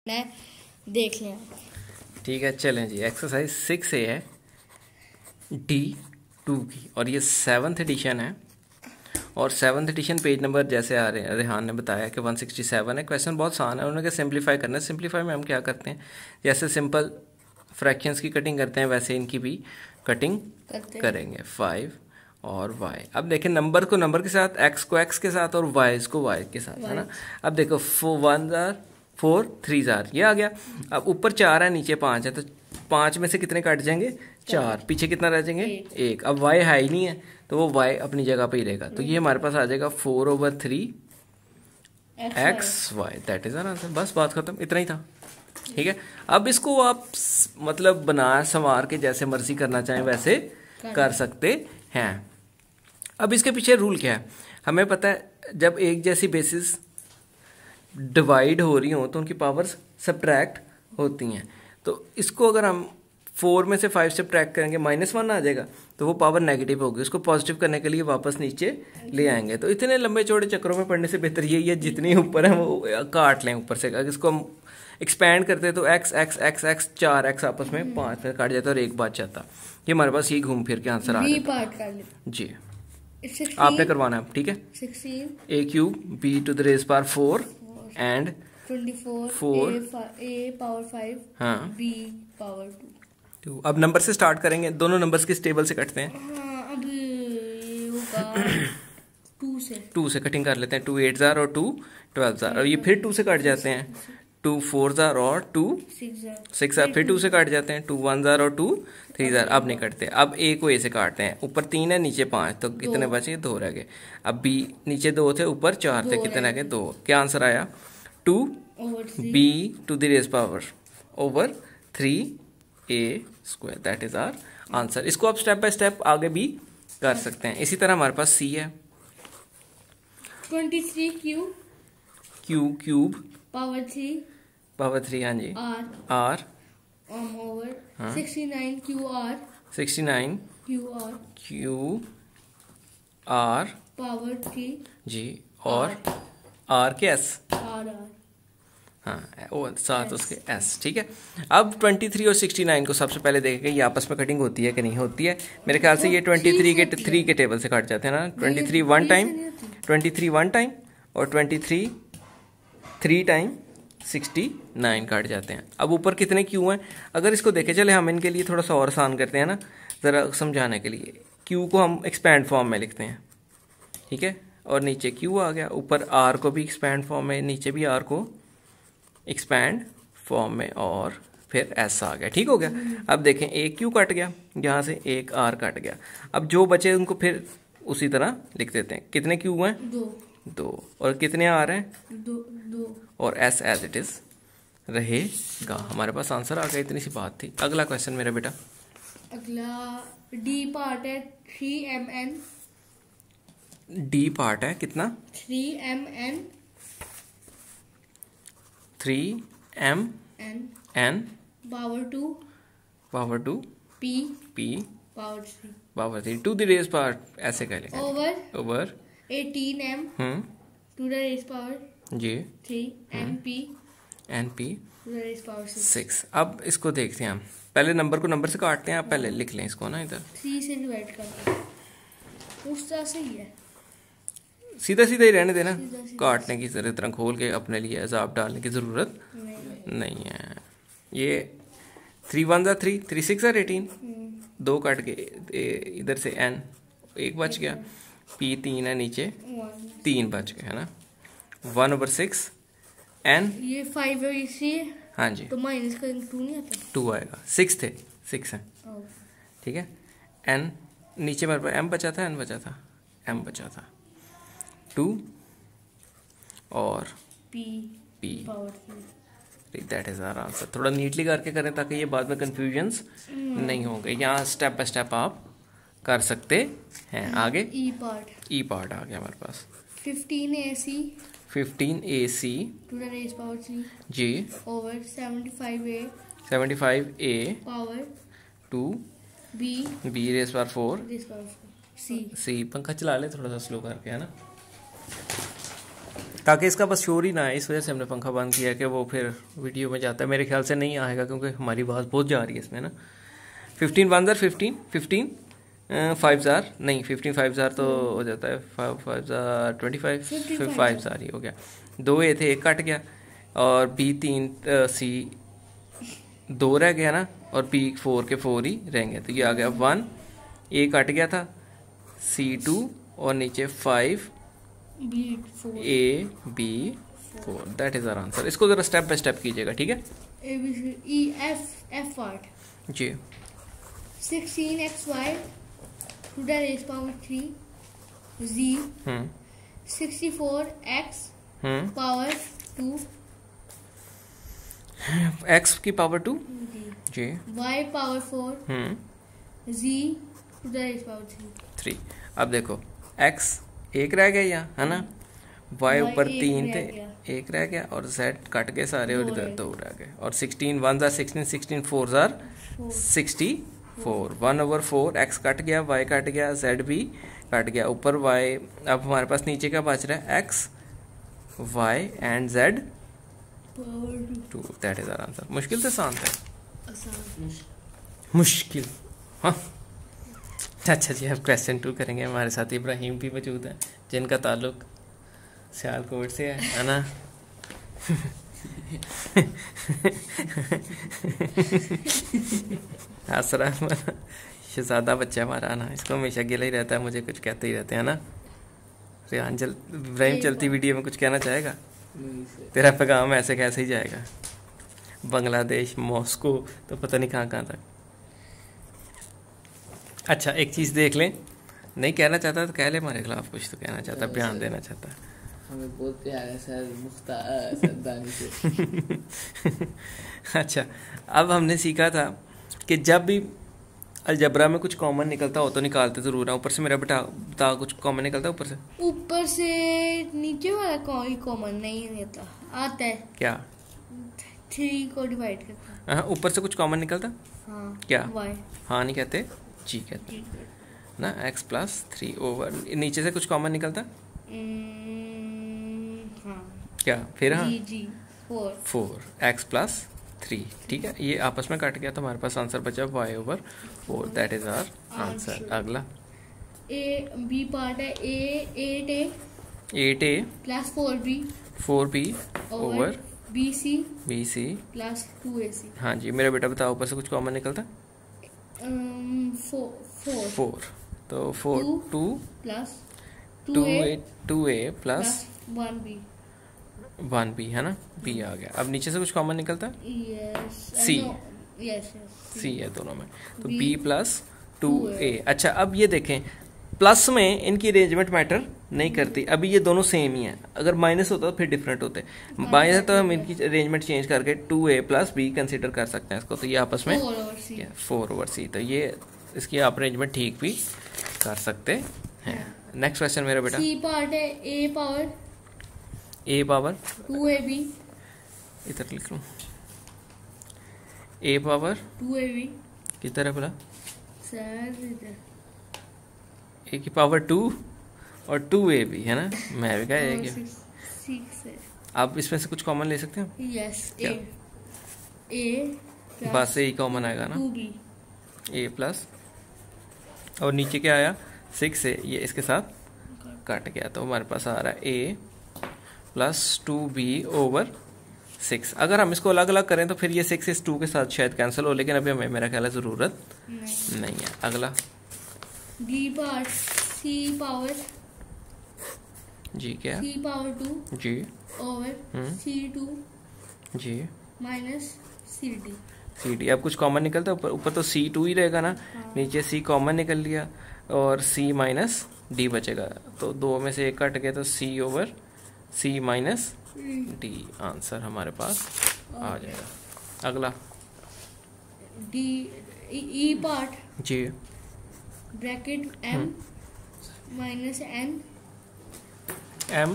देख लें। ठीक है, चलें जी। एक्सरसाइज 6A है D2 की, और ये 7th एडिशन है। और 7th एडिशन पेज नंबर जैसे आ रहे हैं, रेहान ने बताया कि 167 है। क्वेश्चन बहुत आसान है, उन्होंने कहा सिंप्लीफाई करना है। सिंप्लीफाई में हम क्या करते हैं, जैसे सिंपल फ्रैक्शंस की कटिंग करते हैं वैसे इनकी भी कटिंग करेंगे। 5 और y। अब देखें नंबर को नंबर के साथ, x को x के साथ और y को y के साथ, है ना। अब देखो 1 जार 4 3 जार, ये आ गया। अब ऊपर 4 है, नीचे 5 है, तो 5 में से कितने कट जाएंगे, 4। पीछे कितना रह जाएंगे, 1। अब y है ही नहीं है, तो वो y अपनी जगह पे ही रहेगा। तो ये हमारे पास आ जाएगा 4/3 xy। That is answer. बस बात खत्म, इतना ही था। ठीक है, अब इसको आप मतलब बना संवार के जैसे मर्जी करना चाहें वैसे कर सकते हैं। अब इसके पीछे रूल क्या है, हमें पता है जब एक जैसी बेसिस डिवाइड हो रही हो तो उनकी पावर्स सब्ट्रैक्ट होती हैं। तो इसको अगर हम 4 में से 5 सब्ट्रैक्ट करेंगे -1 आ जाएगा, तो वो पावर नेगेटिव होगी। उसको पॉजिटिव करने के लिए वापस नीचे ले आएंगे। तो इतने लंबे चौड़े चक्रों में पढ़ने से बेहतर यही है जितनी ऊपर है वो काट लें ऊपर से। अगर इसको हम एक्सपैंड करते हैं तो x x x x 4x आपस में 5 में काट जाता है और 1 बच जाता। ये हमारे पास यही घूम फिर के आंसर आ जाता है जी। आपने करवाना है, ठीक है। 16 a³ b⁴ एंड 24 a⁴ 5 हाँ b⁴ 2। अब नंबर से स्टार्ट करेंगे, दोनों नंबर्स किस टेबल से कटते हैं, अब होगा 2 से कटिंग कर लेते हैं। 2 8 जार और 2 12 जार, और ये फिर 2 से कट जाते हैं। 2 4 जार और 2 6 जार, फिर 2 से काट जाते हैं। 2 1 जार और 2 3 जार। अब नहीं कटते। अब a को a से काटते हैं। ऊपर 3 है, नीचे 5, तो कितने बचे, 2 रह गए। अब b नीचे 2 थे, ऊपर 4 थे, कितने रह गए, 2। क्या आंसर आया, 2b⁴ over 3a²। That is our answer. इसको आप स्टेप बाय स्टेप आगे भी कर सकते हैं। इसी तरह हमारे पास c है 23 q³ पावर 3 हाँ जी r over 69 QR 69 QR power 3 जी, और r के s, R हाँ वो साथ उसके s। ठीक है, अब 23 और 69 को सबसे पहले देखेंगे ये आपस में कटिंग होती है कि नहीं होती है। मेरे ख्याल से ये 23 के 3 के टेबल से कट जाते हैं ना। 23 1 टाइम, 23 1 टाइम और 23 3 टाइम 69 काट जाते हैं। अब ऊपर कितने क्यू हैं, अगर इसको देखें, चले हम इनके लिए थोड़ा सा और आसान करते हैं ना, ज़रा समझाने के लिए। क्यू को हम एक्सपैंड फॉर्म में लिखते हैं, ठीक है, और नीचे क्यू आ गया। ऊपर आर को भी एक्सपैंड फॉर्म में, नीचे भी आर को एक्सपैंड फॉर्म में, और फिर एस आ गया। ठीक हो गया। अब देखें एक क्यू कट गया, यहाँ से एक आर कट गया। अब जो बचे उनको फिर उसी तरह लिख देते हैं। कितने क्यू हैं, 2 और कितने आर हैं, 2 और एस एज इट इज रहेगा। हमारे पास आंसर आ गया, इतनी सी बात थी। अगला क्वेश्चन मेरा बेटा, अगला डी पार्ट है 3mn। डी पार्ट है कितना, 3mn 3mn power 2 p power 3 to the raise part ऐसे कह लेंगे। Over 18m to the raise power जी 3 np to the raise power 6। अब इसको देखते हैं हम, पहले नंबर को नंबर से काटते हैं। आप पहले लिख लें इसको ना, इधर 3 से डिवाइड करते हैं, उस तरह से ही है, सीधा सीधा ही रहने देना। काटने की तरह खोल के अपने लिए अजाब डालने की ज़रूरत नहीं है। ये 3 1 ज़ा 3 3 6 ज़ा 18, 2 कट गए, इधर से n 1 बच गया, p 3 है, नीचे 3 बच गए, है ना। 1/6 n, ये 5 है इसी, हाँ जी, तो माइनस का 2 नहीं आता, 2 आएगा। 6 थे, 6 है, ठीक है। n नीचे मेरे पास m बचा था, n बचा था, m बचा था 2 और p power 3। That is our answer. थोड़ा नीटली करके करें ताकि ये बाद में कंफ्यूजन्स नहीं होंगे। यहाँ स्टेप बाय स्टेप आप कर सकते हैं। आगे ई पार्ट आ गया हमारे पास। 15ac to the raise power 3 जी over 75a power 2 b raise power 4 C. पंखा चला ले थोड़ा सा स्लो करके, है ना। ताकि इसका बस शोर ही ना आए, इस वजह से हमने पंखा बंद किया कि वो फिर वीडियो में जाता है। मेरे ख्याल से नहीं आएगा क्योंकि हमारी आवाज़ बहुत जा रही है इसमें ना। 15 1 जार 15, 15 5 जार नहीं, 15 5 जार तो हो जाता है, 5 जार 25, 5 जार ही हो गया। 2 ए थे, एक कट गया, और बी 3 सी 2 रह गया ना, और बी 4 के 4 ही रहेंगे। तो ये आ गया 1, ए कट गया था, C2 और नीचे 5 A B 4, that is our answer. इसको जरा स्टेप बाय स्टेप कीजिएगा, ठीक है? A B C E F part जी। 16xy to the raised power 3 Z 64x power 2 x की पावर 2 जी, y power 4 Z to the raised power 3। अब देखो x एक रह गया यहाँ, है ना? y ऊपर 3 थे, एक रह गया, और z कट गए सारे और इधर 2 रह गए। और 16 1 जार 16, 16 4 जार 64, 1/4 x कट गया, y कट गया, z भी कट गया, ऊपर y। अब हमारे पास नीचे क्या बच रहा है? x y and z 2, that is our answer. मुश्किल से आसान था, मुश्किल। हाँ अच्छा जी, अब क्वेश्चन 2 करेंगे। हमारे साथ इब्राहिम भी मौजूद हैं जिनका ताल्लुक सियालकोट से है ना? आसरा शहजादा बच्चा हमारा ना, इसको हमेशा गिला ही रहता है, मुझे कुछ कहते ही रहते हैं ना। रेहान इब्राहिम चलती वीडियो में कुछ कहना चाहेगा? तेरा पैगाम ऐसे कैसे ही जाएगा? बांग्लादेश, मॉस्को, तो पता नहीं कहाँ कहाँ तक। अच्छा एक चीज़ देख लें, नहीं कहना चाहता तो कह ले, हमारे खिलाफ कुछ तो कहना चाहता, बयान देना चाहता। हमें बहुत प्यार है सर मुख्तार सरदानी से। अच्छा, अब हमने सीखा था कि जब भी अलजबरा में कुछ कॉमन निकलता हो तो निकालते ज़रूर है। ऊपर से मेरा बता कुछ कॉमन निकलता है ऊपर से नीचे वाला कोई कॉमन नहीं निकलता, आता है क्या? 3 को डिवाइड करता। हाँ, ऊपर से कुछ कॉमन निकलता? हाँ, क्या? y। हाँ नहीं कहते, जी कहते ना। x + 3 ओवर, नीचे से कुछ कॉमन निकलता? हाँ, क्या फिर? हाँ जी 4 x + 3, ठीक है। ये आपस में कट गया तो हमारे पास आंसर बचा y/4, that is our answer. अगला बी पार्ट है, 8a 8a + 4b 4b over bc + 2ac। हाँ जी, मेरा बेटा बताओ, ऊपर से कुछ कॉमन निकलता? 4, तो 4 2 + 2a + 1b 1b है ना, b आ गया। अब नीचे से कुछ कॉमन निकलता? C C है दोनों में, तो b + 2a। अच्छा अब ये देखें, प्लस में इनकी अरेंजमेंट मैटर नहीं करती। अभी ये दोनों सेम ही हैं, अगर माइनस होता तो फिर डिफरेंट होते। माइनस तो हम इनकी अरेंजमेंट चेंज करके 2a + b कंसिडर कर सकते हैं इसको, तो ये आपस में 4/c, तो ये इसकी आप अरेंजमेंट ठीक भी कर सकते हैं। नेक्स्ट क्वेश्चन मेरा बेटा। C पार्ट है, a पावर 2ab इधर लिख लूँ, a पावर 2ab किधर है बोला? सर इधर a की पावर 2 और 2ab है ना, मैं भी कहा क्या? 6 है। आप इसमें से कुछ कॉमन ले सकते हैं? यस, a बस यही कॉमन आएगा ना, 2b a प्लस, और नीचे क्या आया? 6 है, ये इसके साथ कट गया, तो हमारे पास आ रहा है a + 2b ओवर 6। अगर हम इसको अलग अलग करें तो फिर ये 6 इस 2 के साथ शायद कैंसिल हो, लेकिन अभी हमें मेरा ख्याल है ज़रूरत नहीं है। अगला b पार्ट c पावर जी, क्या? c पावर 2 जी ओवर c2 जी -cd CD। अब कुछ कॉमन निकलता है? ऊपर तो C2 ही रहेगा ना, नीचे C कॉमन निकल लिया और C - D बचेगा, तो 2 में से 1 कट गया, तो C/C - D आंसर हमारे पास आ जाएगा। अगला d e पार्ट जी, bracket m -n M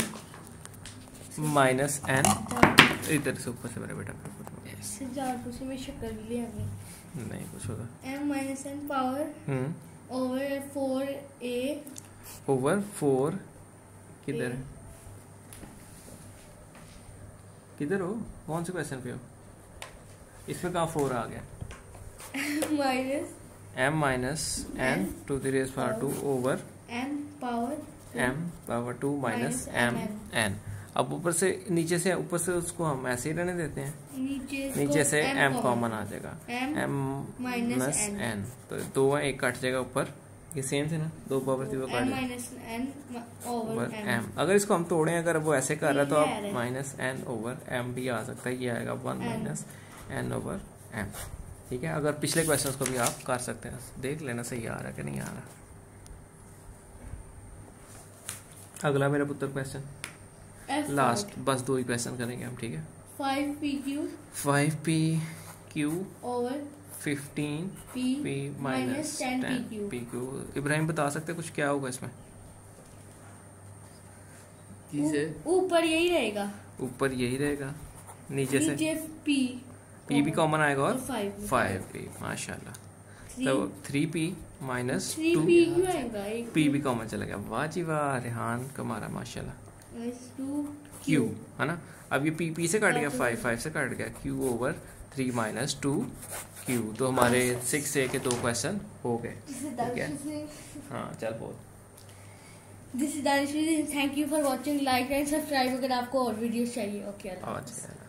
-n, इधर से ऊपर से मेरा बेटा में शक्ल ले आगे नहीं कुछ होगा, m -n power over 4a over 4 किधर है? किधर हो, कौन से क्वेश्चन पे हो? इसमें कहाँ 4 आ गया? Minus m minus n to the raise power 2 over m power m power 2 minus m n। अब ऊपर से नीचे से ऊपर से उसको हम ऐसे ही रहने देते हैं, नीचे से m कॉमन आ जाएगा, m माइनस n, तो 2 है, 1 कट जाएगा ऊपर, ये सेम थे ना, 2 पावर 3 काट माइनस n ओवर m। अगर इसको हम तोड़ें, अगर वो ऐसे कर रहा है तो आप माइनस n ओवर m भी आ सकता है, ये आएगा 1 माइनस n ओवर m। ठीक है, अगर पिछले क्वेश्चन को भी आप कर सकते हैं, देख लेना सही आ रहा है कि नहीं आ रहा। अगला मेरा पुत्र क्वेश्चन लास्ट, बस 2 ही क्वेश्चन करेंगे हम। ठीक है, 5pq over 15p minus 10pq। Ibrahim बता सकते कुछ क्या होगा इसमें? ऊपर यही रहेगा, ऊपर यही रहेगा, नीचे से p भी कॉमन आएगा और 5p, माशाल्लाह। तो 3p माइनस 2 p भी कॉमन चला गया, वाह जी वाह, रेहान कमारा माशाल्लाह। q है ना, अब ये p से कट गया, 5 से कट गया, q ओवर 3 माइनस 2q। तो हमारे 6A के 2 क्वेश्चन हो गए। ठीक है, हाँ चल बोल। This is Danish, thank you for watching, like and subscribe अगर आपको और वीडियोस चाहिए। ओके, अच्छा।